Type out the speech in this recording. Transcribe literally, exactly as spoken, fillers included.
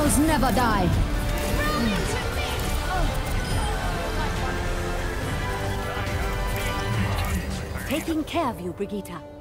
Heroes never die. Taking care of you, Brigitte.